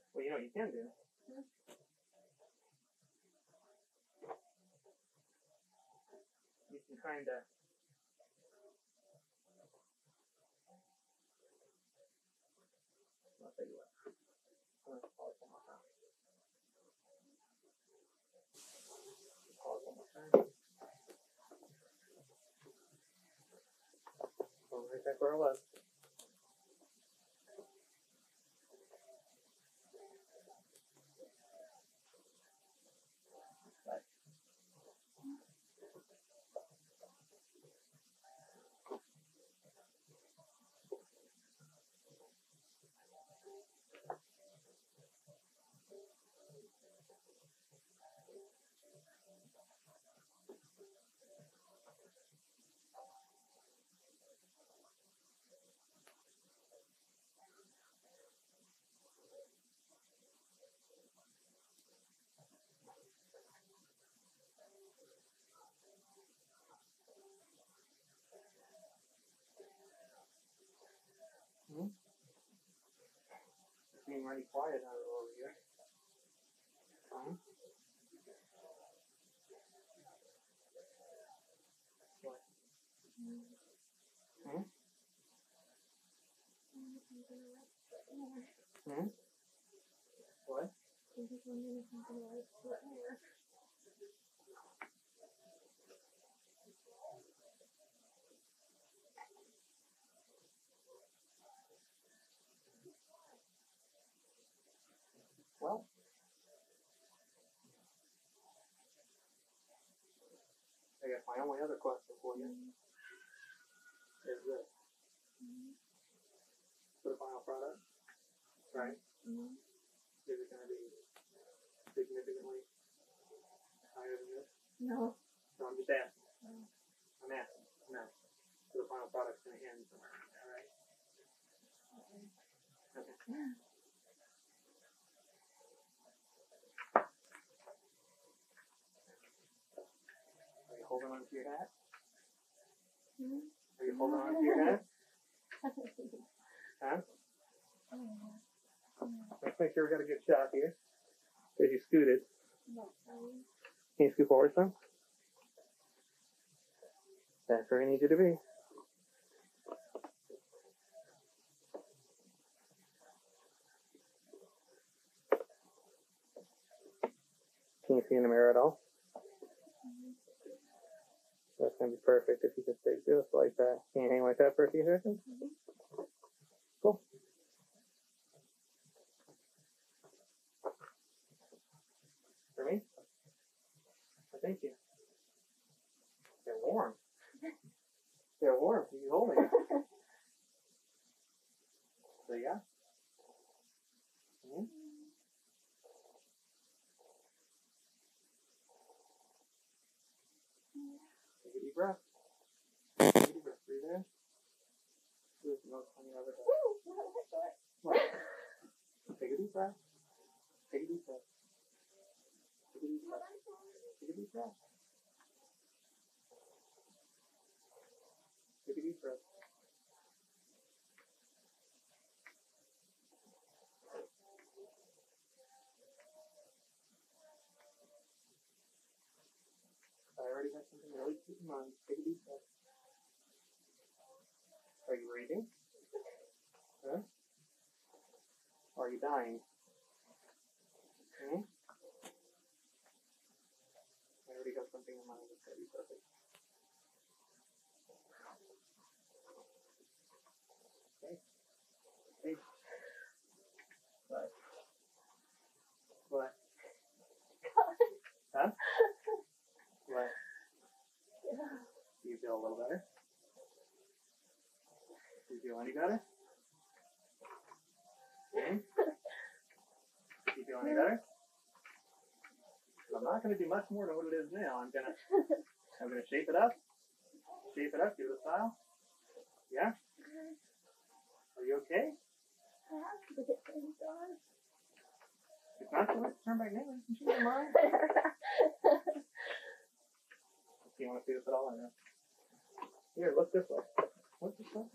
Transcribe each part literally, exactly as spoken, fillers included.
Well, you know what you can do? Hmm? You can kind of I'll tell you what. I'm going to pause one more time. Pause one more time. Go right back where I was. Right. Hmm? It's being mighty quiet out over here. Hmm? What? Hmm? Hmm? What? I'm just wondering if I'm going to like split hair. Well, I guess my only other question for you Mm-hmm. is this. Mm-hmm. For the final product, right? Mm-hmm. Is it going to be significantly higher than this? No. No, I'm just asking. No. I'm asking. No. So the final product's going to end somewhere around there, right? Okay. Okay. Yeah. Are you holding on to your hat? Mm-hmm. Are you holding on to your hat? Huh? Oh, Let's make sure we got a good shot here. As you scooted. no. Um, Can you scoot forward some? That's where I need you to be. Can you see in the mirror at all? mm-hmm. That's going to be perfect if you can stay just like that. Can you hang like that for a few seconds? Mm-hmm. Cool. For me? I thank you. They're warm. They're warm. You can hold me. So yeah. Mm-hmm. Take a deep breath. Take a deep breath. Breathe in. Do it the most funny I've ever done. What? Take a deep breath. Take a deep breath. Take a deep breath. Take a deep breath. Take a deep breath. I already have something really cute in mind. Take a deep breath. Are you breathing? Huh? Or are you dying? Hmm? I already got something in mind that's going to be perfect. Okay. Hey. What? What? Huh? What? Do you feel a little better? Do you feel any better? Hmm? Do you feel any better? I'm not going to do much more than what it is now. I'm going to I'm going to shape it up. Shape it up. Give it a style. Yeah? Are you okay? I have to get things done. It's not too late to turn back now. You can change your mind. Do you want to see this at all or no? Here, look this way. Look this way.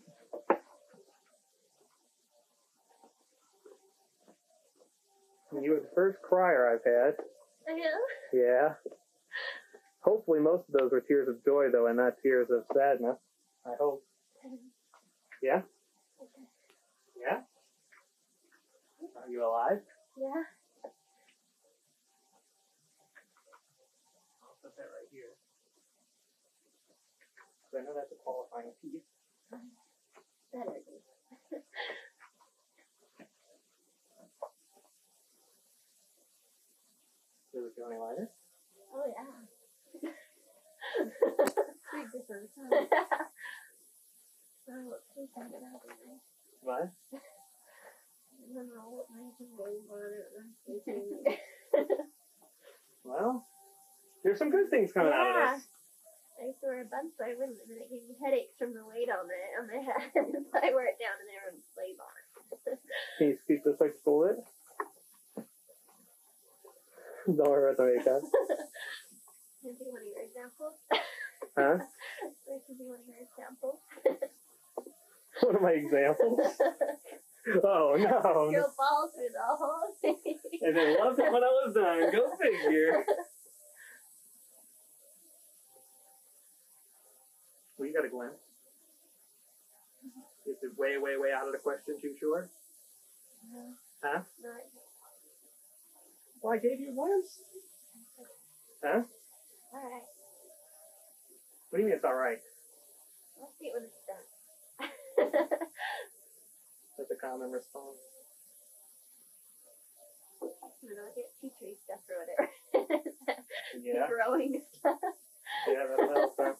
You were the first crier I've had. Yeah. Yeah. Hopefully most of those were tears of joy, though, and not tears of sadness. I hope. Yeah? Okay. Yeah? Are you alive? Yeah. I'll put that right here. So I know that's a qualifying piece. Better be. Does it feel any lighter? Oh, yeah. Big difference, huh? Oh, please don't get out of there. What? I don't know what my name on it. Well, there's some good things coming Yeah. out of this. I used to wear a bun so I wouldn't, and then it gave me headaches from the weight on my, on my head. So I wear it down and there and sleep on it. Can you speak this like school it? Don't worry about the makeup. Can you think one of your examples? Huh? Can you think one of your examples? What are my examples? Oh, no. Girl falls through the whole thing. And then loved it when I was done. Go figure. Well, you got a glimpse. Is it way, way, way out of the question, too sure? No. Huh? No. Well, I gave you a glimpse. Huh? Alright. What do you mean it's alright? I'll see it when it's done. That's a common response. I'm gonna get tea tree stuff or whatever. Yeah. Growing stuff. Yeah, that'll help, huh?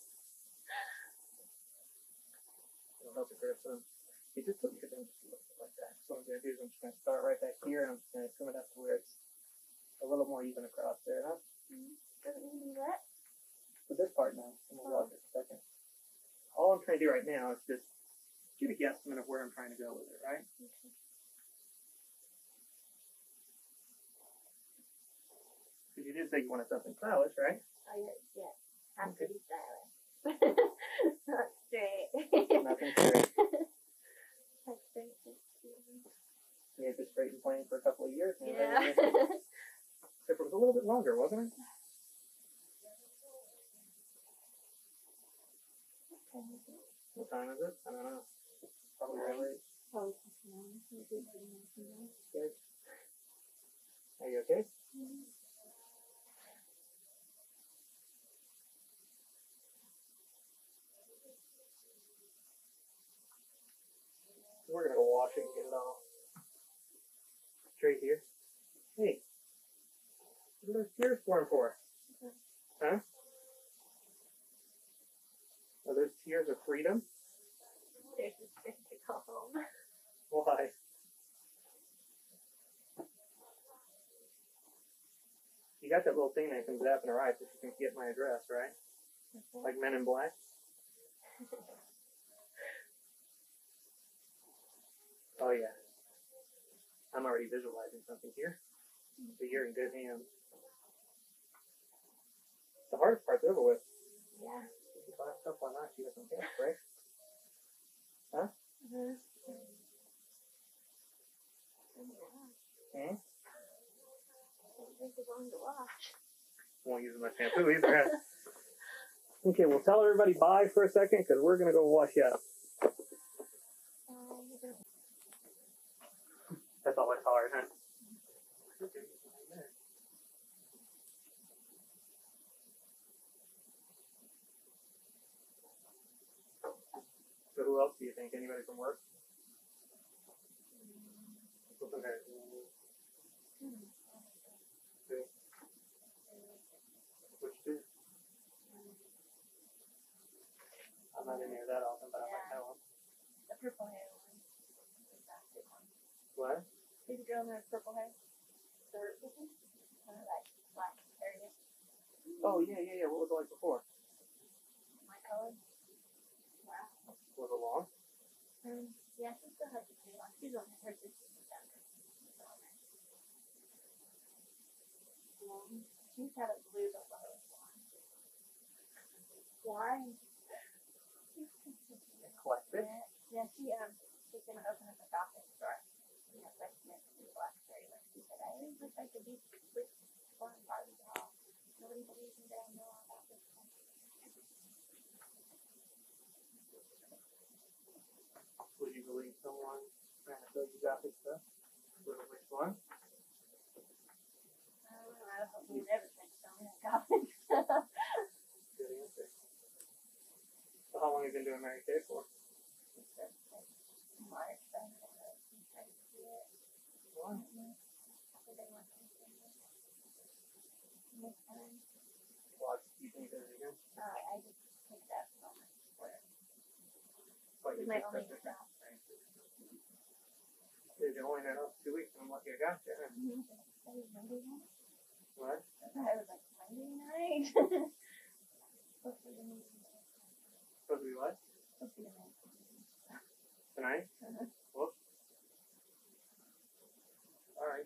It'll help the grip some. You just put your thing like that. So what I'm going to do is I'm just going to start right back here, and I'm just going to trim it up to where it's a little more even across there, huh? Mm-hmm. Doesn't need that. For this part now, I'm going to watch it in a second. All I'm trying to do right now is just get a guesstimate of where I'm trying to go with it, right? Okay. Because you did say you wanted something stylish, right? Oh, yeah. Yeah. Has Okay. to be stylish. Not straight. Nothing straight. Not straight. You had this straight and plain for a couple of years. And Yeah. Except it was a little bit longer, wasn't it? What time is it? I don't know. Probably very late. Oh, Good. Are you okay? mm-hmm. We're gonna go wash it and get it all straight here. Hey, what are those tears pouring for? Huh? Are those tears of freedom? There's a script to go home. Why? You got that little thing that comes up in the right that you can get my address, right? Okay. Like Men in Black? Oh yeah. I'm already visualizing something here. So you're in good hands. The hardest part's over with. Yeah. If you buy stuff, why not? You got some cash, right? Huh? Mm-hmm. Hmm? Don't think it's long to wash. Won't use my shampoo either, huh? Okay, well tell everybody bye for a second, because we're going to go wash you up. Um, That's always hard, huh? So who else do you think? Anybody from work? What's in there? Who? Which two? I'm not in here that often, but I might know them. the purple hair one. The basket one. What? See the girl in her purple hair? Skirt. Kind of like black area. Oh, yeah, yeah, yeah. What was it like before? My color. Wow. Was it long? Um, yeah, she still has the blue on. She's on her sister's down there. Um, she's had a blue but one was blonde. Why? Eclectic. Yeah, yeah, she um she's gonna open up a gothic store. She has like next to black cherry like she said I always wish I could be with foreign Barbie doll. Nobody believes me that I know all about this stuff. Would you believe someone trying to sell you graphic stuff? Which one? I don't know. I hope you never think so. I got it. Good answer. So how long have you been doing Mary Kay for? It's just like March. I don't know. I'm trying to see it. Why? Well, you think there's a good? Uh, I just picked up so much for it. But It's you my picked only up job. Dude, you only had up two weeks and I'm lucky I got you. Mm-hmm. That was Monday night. What? I was like, Monday night? Supposed to be the night. Supposed to be what? Supposed to be the night. Tonight? Uh-huh. Whoops. Alright.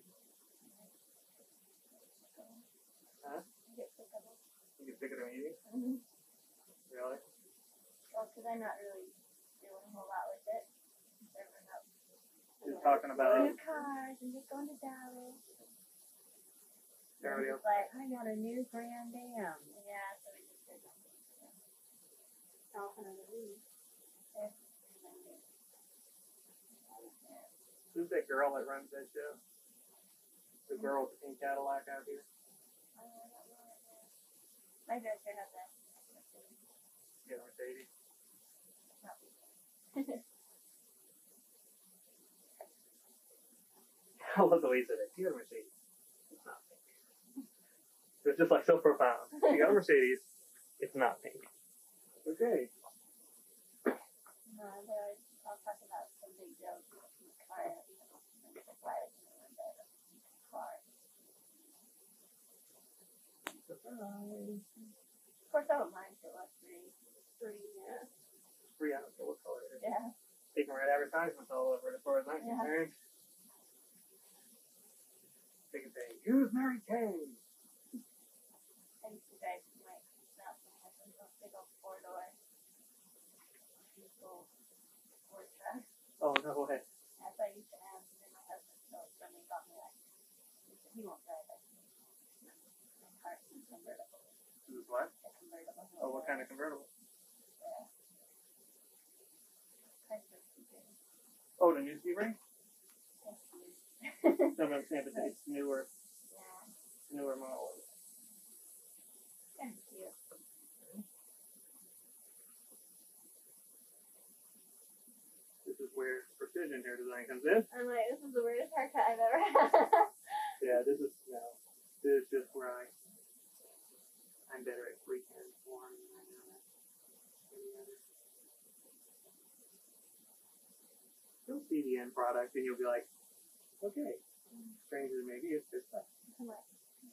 Huh? I get sick of it. You get sick of the meeting? Mm-hmm. Really? Well, because I'm not really doing a whole lot with it. Just talking about new cars and just going to Dallas. everybody else. Like, I got a new Grand Am. Yeah, so we just did that. All kind of relief. Who's that girl that runs that show? The girl with the pink Cadillac out here? I don't know. My director has that. Yeah, Mercedes. I love the way he said it. You got a Mercedes. It's not pink. It's just like so profound. You got a Mercedes. It's not pink. Okay. No, there, I'll talk about some big jokes in the car. Why is it in the car? Surprise. Of course, I don't mind if it was free. Free, yeah. Free, I don't care what color it is. Yeah. They can write advertisements all over it as far as I'm Yeah. concerned. They can say, use Mary Kay. I used to drive my mouse and had some big old four door. Beautiful Ford truck. Oh, no way. That's what I used to have. And then my husband stole it from me and got me like, he said, he won't drive it. My car is convertible. This is what? A convertible. Oh, what kind of convertible? Yeah. Car's so stupid. Oh, the new Sebring? Thank you. No, I'm saying, but it's newer, Yeah. newer model. Kind of cute. This is where precision hair design comes in. I'm like, this is the weirdest haircut I've ever had. Yeah, this is, no, this is just where I, I'm better at freehand form than I am at any other. You'll see the end product and you'll be like, okay, strange as it may be, it's good stuff. I'm like,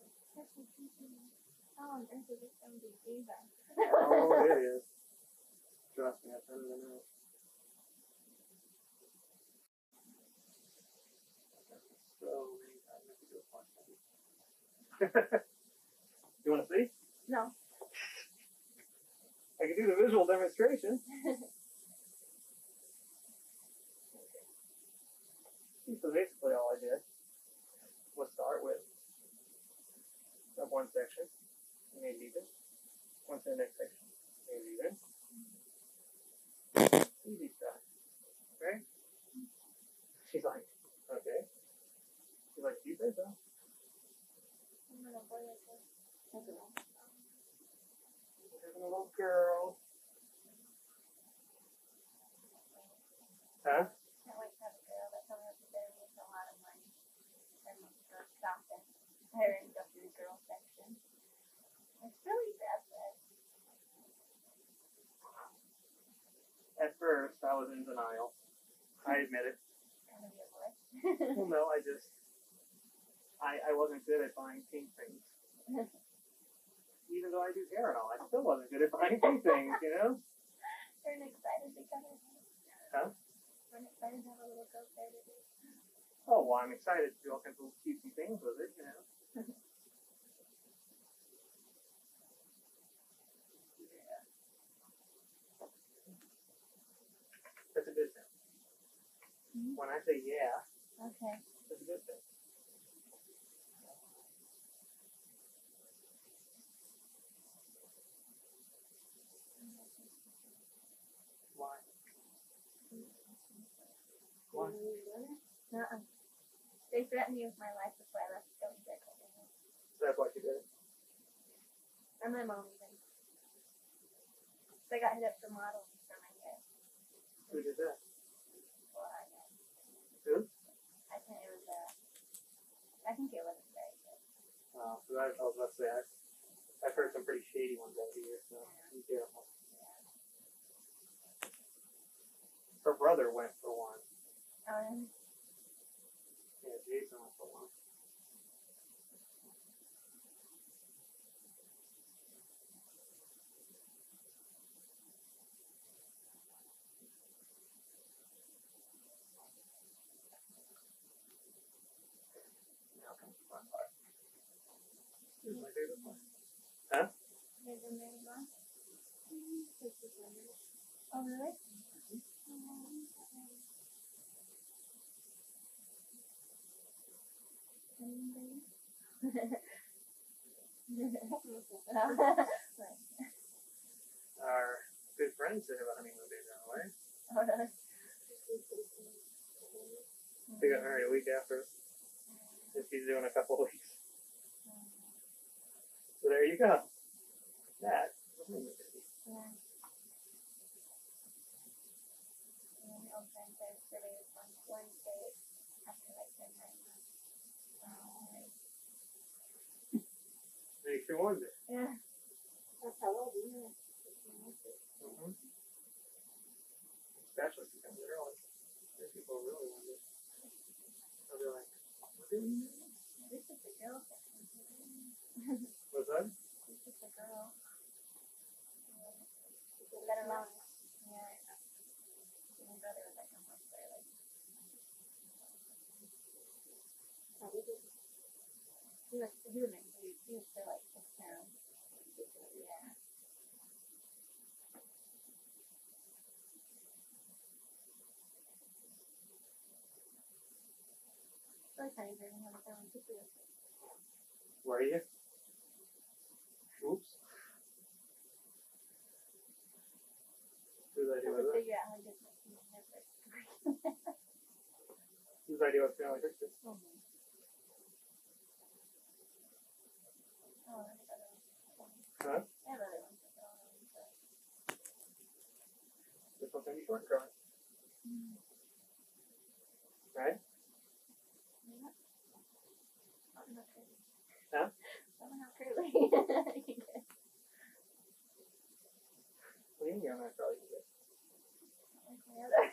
how on earth is this going to be either? Oh, it is. Trust me, I've done it enough. So many times I have to do a punch. You want to see? No. I can do the visual demonstration. So basically all I did was start with of one section, made it even. Went to the next section, made it even. Easy stuff. Okay? She's like, okay. She's like, you say so. I'm going to boil it. Having a little girl. Huh? Can't wait to have a girl that comes up to there and makes a lot of money. And go shopping. I already go through the girl section. It's really bad, but At first, I was in denial. I admit it. kind of be a boy. Well, no, I just, I, I wasn't good at buying pink things. Even though I do hair and all, I still wasn't good at buying pink things, you know? We're excited to come in. Huh? We're excited to have a little girl there today. Oh, well, I'm excited to do all kinds of little cutesy things with it, you know? Yeah. That's a good thing. Mm-hmm. When I say yeah, Okay. that's a good thing. Why? Uh-uh. They threatened me with my life before I left to go and get it. That's why she did it. And my mom even. So I got hit up for modeling for my hair. Who did that? Well, I guess. Who? I think it was, uh, I think it wasn't very good. Oh, so I, I was about to say, I've, I've heard some pretty shady ones out here, so be careful. Her brother went for one. Um, Yeah, Jason went for one. This is my favorite one. Huh? there's a new one. Oh, really? Our good friends that have a honeymoon days on the way. Oh, really? They got married a week after. And she's doing a couple of weeks. So there you go. That is a honeymoon baby. Yeah. And then old friends are surveyed on Wednesday after like ten nine months. Makes you wonder. Yeah. That's how old you are. Mm-hmm. Especially if you come early. There's people who really wonder. They'll be like, what do you mean? This is the girl section. What's that? This is the girl. Let alone. Yeah. My brother was like a month early. He was, he was, he, he was for like six pounds. Yeah. First time I ever had a picture. Were you? Oops. Whose idea was To that? figure out how to get my never. Whose idea was feeling like this? Oh, man. Oh, I have other ones. Huh? I have other ones. I don't know, but... This one's gonna be short curly. Mm. Right? Yeah. Not enough curly. Huh? Not enough curly. What do you mean you're not curly? Like my other.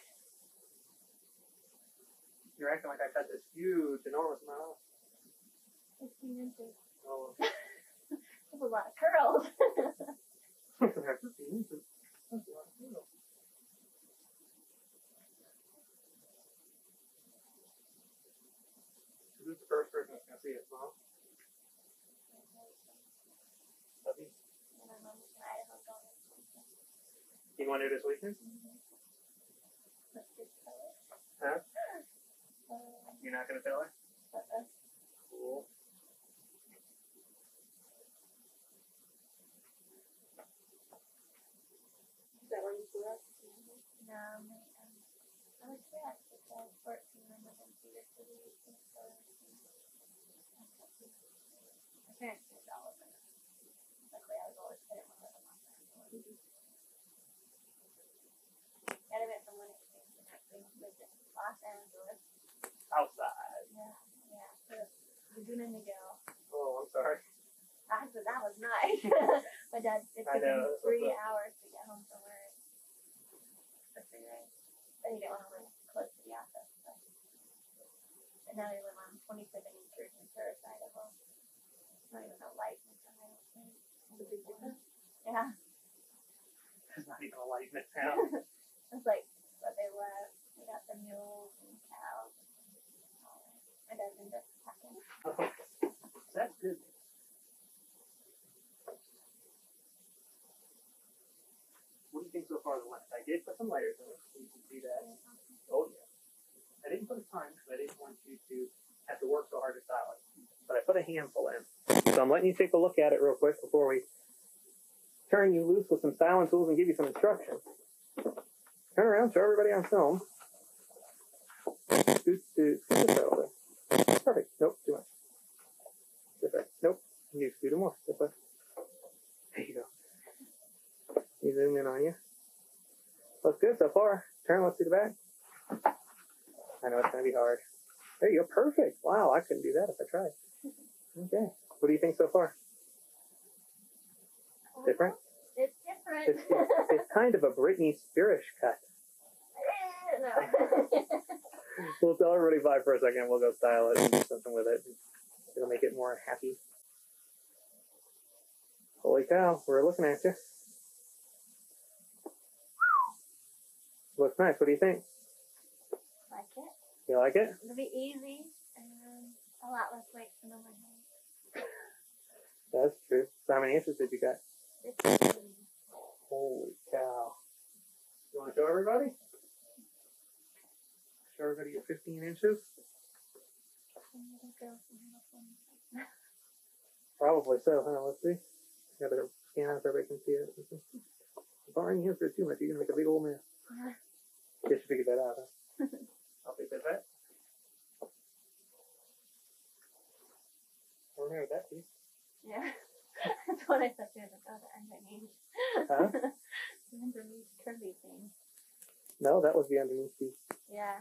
You're acting like I cut this huge, enormous amount off. fifteen inches. Oh, That's a lot of curls. fifteen inches. That's a lot of curls. This is the first person that's gonna see it, Mom. Puppy. And my mom's in Idaho going this weekend. You want to do this weekend? Mm-hmm. Let's just tell her. Huh? Uh, You're not gonna tell her? uh-uh. Cool. Is that where you grew up? Mm-hmm. No, my, um, I was here at the fourteen when I was in Cedar City. My parents moved all over. Luckily, I was always there when I was on that. I went from one extreme to the next thing. Lived in Los Angeles. Outside. Yeah, yeah. So, Laguna Niguel. Oh, I'm sorry. I said that was nice. My dad, it I took know, him that's three what's up. hours to get home from work. For free ride. But he didn't want to live close to the office. So. And now they live on twenty-seven acres in Paris, Idaho. Not even a light in town, I don't think. It's a big difference. Yeah. There's not even a light in this town. It's like what they left. They got the mules and cows. And all that. My dad's into packing. That's good. What do you think so far of the lens? I did put some layers in it, so you can see that. Oh, yeah. I didn't put a ton because I didn't want you to have to work so hard to style it. But I put a handful in. So I'm letting you take a look at it real quick before we turn you loose with some styling tools and give you some instructions. Turn around, show everybody on film. scoot, scoot, scoot this way a little bit. Perfect. Nope, too much. This way. Nope. You scoot it more. This way. There you go. You zoom in on you. Looks good so far. Turn, let's see the back. I know it's going to be hard. There you go. Perfect. Wow, I couldn't do that if I tried. Okay. What do you think so far? Different? It's different. It's, it's, it's kind of a Britney Spears cut. No. We'll tell everybody bye for a second. We'll go style it and do something with it. It'll make it more happy. Holy cow, we're looking at you. Looks nice. What do you think? Like it? You like it? It'll be easy and a lot less weight than on my head. That's true. So how many inches did you got? fifteen. Holy cow. You want to show everybody? Show everybody your fifteen inches? Probably so, huh? Let's see. Gotta scan out so everybody can see it. Barring you for too much, you're gonna make a big old mess. Guess you figured that out, huh? I'll fix that back. We're here with that piece. Yeah. That's what I thought you were about the underneath. Huh? The underneath curvy thing. No, that was the underneath piece. Yeah.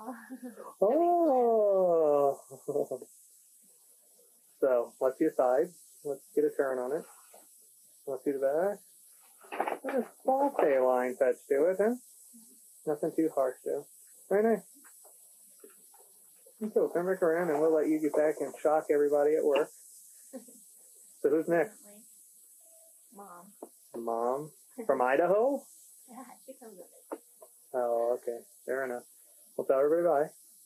Oh. Oh. So, let's see a side. Let's get a turn on it. Let's see the back. There's a small tail line touch to it, huh? Nothing too harsh, though. Very nice. Okay, we'll turn back around and we'll let you get back and shock everybody at work. So who's next? Mom. Mom? From Idaho? Yeah, she comes with it. Oh, okay. Fair enough. We'll tell everybody bye.